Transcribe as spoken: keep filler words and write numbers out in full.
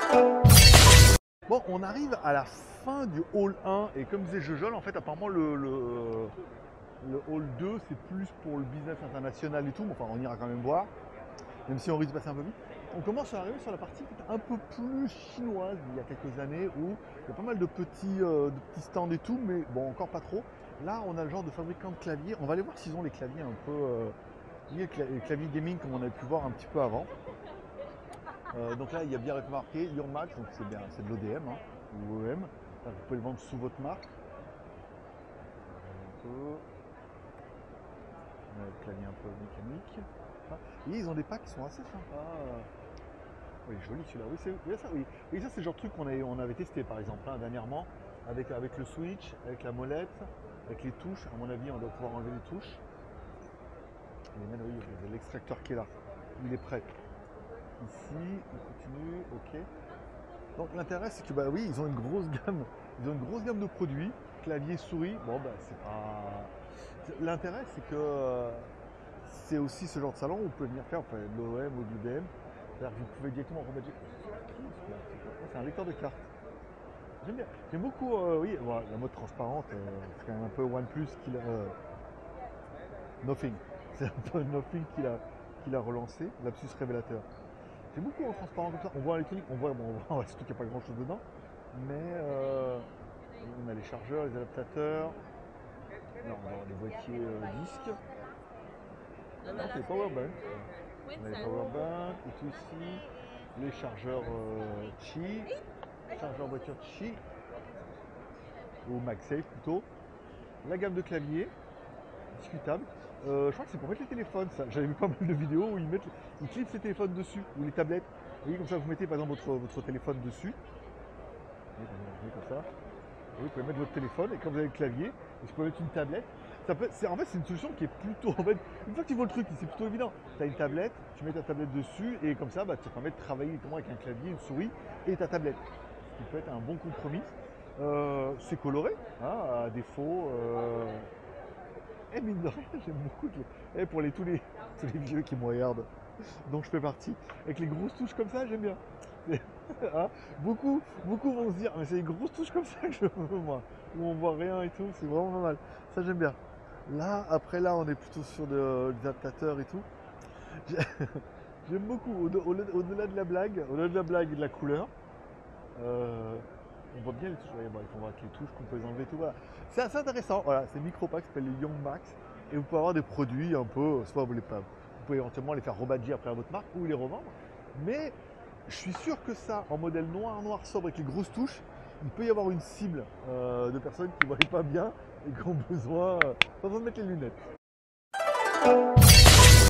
Bon, on arrive à la fin du hall un et comme disait Jojol, en fait apparemment le, le, le hall deux c'est plus pour le business international et tout, enfin on ira quand même voir, même si on risque de passer un peu vite. On commence à arriver sur la partie un peu plus chinoise il y a quelques années où il y a pas mal de petits, euh, de petits stands et tout, mais bon encore pas trop. Là on a le genre de fabricant de claviers, on va aller voir s'ils ont les claviers un peu, euh, les claviers gaming comme on avait pu voir un petit peu avant. Euh, donc là, il y a bien marqué Your Mac, donc c'est bien, c'est de l'O D M hein, ou O E M. Là, vous pouvez le vendre sous votre marque. Un peu. On a le clavier un peu mécanique. Et ils ont des packs qui sont assez sympas. Oui, joli celui-là. Oui, c'est oui, ça, oui. Oui, ça c'est le genre de truc qu'on avait, on avait testé par exemple hein, dernièrement avec, avec le switch, avec la molette, avec les touches. À mon avis, on doit pouvoir enlever les touches. Et même, oui, il y a l'extracteur qui est là. Il est prêt. Ici, on continue, ok. Donc l'intérêt c'est que bah oui, ils ont une grosse gamme, ils ont une grosse gamme de produits, clavier, souris, bon bah c'est pas. L'intérêt c'est que euh, c'est aussi ce genre de salon où vous pouvez venir faire enfin, de l'O E M ou de l'U D M. C'est-à-dire que vous pouvez directement remettre. C'est un lecteur de cartes. J'aime bien. J'aime beaucoup, euh, oui, bon, la mode transparente, euh, c'est quand même un peu OnePlus qui l'a. Euh, Nothing. C'est un peu Nothing qui l'a qui l'a relancé, lapsus révélateur. J'aime beaucoup en transparent comme ça. On voit en électronique, on voit, bon, on voit surtout qu'il n'y a pas grand chose dedans. Mais euh, on a les chargeurs, les adaptateurs. Là, on va avoir des boîtiers euh, disques. Là, c'est les powerbanks. On a les powerbanks. Et tout ici, les chargeurs euh, Qi. Chargeur voiture Qi. Ou MagSafe plutôt. La gamme de claviers. Discutable. Euh, je crois que c'est pour mettre les téléphones, ça. J'avais vu pas mal de vidéos où ils, mettent, ils clipsent les téléphones dessus, ou les tablettes. Vous voyez, comme ça, vous mettez par exemple votre, votre téléphone dessus. Vous voyez, comme ça. Et vous pouvez mettre votre téléphone, et quand vous avez le clavier, vous pouvez mettre une tablette. Ça peut, en fait, c'est une solution qui est plutôt. En fait, une fois que tu vois le truc, c'est plutôt évident. Tu as une tablette, tu mets ta tablette dessus, et comme ça, bah, ça permet de travailler directement avec un clavier, une souris et ta tablette. Ce qui peut être un bon compromis. Euh, c'est coloré, hein, à défaut. Euh, Eh mine de rien, j'aime beaucoup les... eh, pour les, tous, les, tous les vieux qui me regardent, dont je fais partie, avec les grosses touches comme ça, j'aime bien. Hein, beaucoup, beaucoup vont se dire, mais c'est les grosses touches comme ça que je veux moi, où on voit rien et tout, c'est vraiment pas mal. Ça j'aime bien. Là, après là, on est plutôt sur de, des adaptateurs et tout. J'aime beaucoup, au-delà au, au, de la blague, au-delà de la blague et de la couleur. Euh, on voit bien les touches, ouais, bon, il faut voir que les touches qu'on peut les enlever et tout, voilà. C'est assez intéressant, voilà, c'est Micropack, ça s'appelle les Young Max, et vous pouvez avoir des produits un peu, soit vous les pas, vous pouvez éventuellement les faire rebadger après à votre marque ou les revendre, mais je suis sûr que ça, en modèle noir, noir sobre avec les grosses touches, il peut y avoir une cible euh, de personnes qui ne voient pas bien et qui ont besoin, euh, pas besoin de mettre les lunettes.